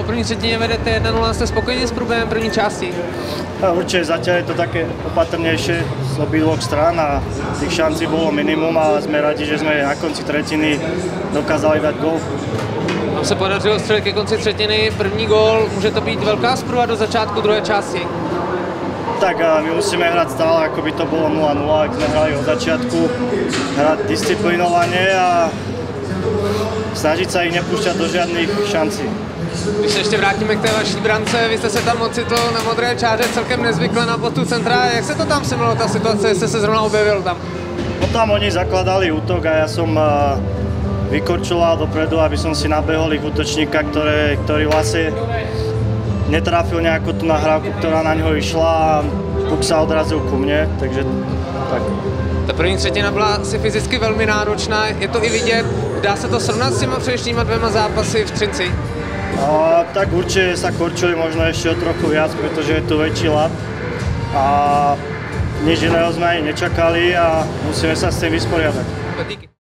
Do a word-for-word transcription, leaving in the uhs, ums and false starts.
první třetině vedete jedna nula, jste spokojení s průběhem první části? A určite zatiaľ je to také opatrnejšie z obidvoch strán a tých šancí bolo minimum a sme radi, že sme na konci tretiny dokázali dať gól. Vám se podařilo střelit ke konci třetiny první gól, může to být velká zprůva do začátku druhé části? Tak a my musíme hrať stále, ako by to bolo nula nula, ak sme hrali od začiatku, hrať disciplinovane a snažiť sa ich nepúšťať do žiadnych šancí. Když se ještě vrátíme k té vaší brance, vy jste se tam ocitl na modré čáře celkem nezvykle na botu centra. Jak se to tam semilo, ta situace, jste se zrovna objevil tam? No tam oni zakladali útok a ja som vykorčoval dopredu, aby som si nabehol ich útočníka, ktoré, ktorý vlastne netrafil nejakú tú nahrávku, ktorá na něho išla a puk sa odrazil ku mne, takže tak. Ta první třetina byla asi fyzicky velmi náročná, je to i vidět. Dá se to srovnat s těma předešlýma dvěma zápasy v Třinci? A, tak určite sa korčili možno ešte o trochu viac, pretože je tu väčší lat a nič iného sme ani nečakali a musíme sa s tým vysporiadať.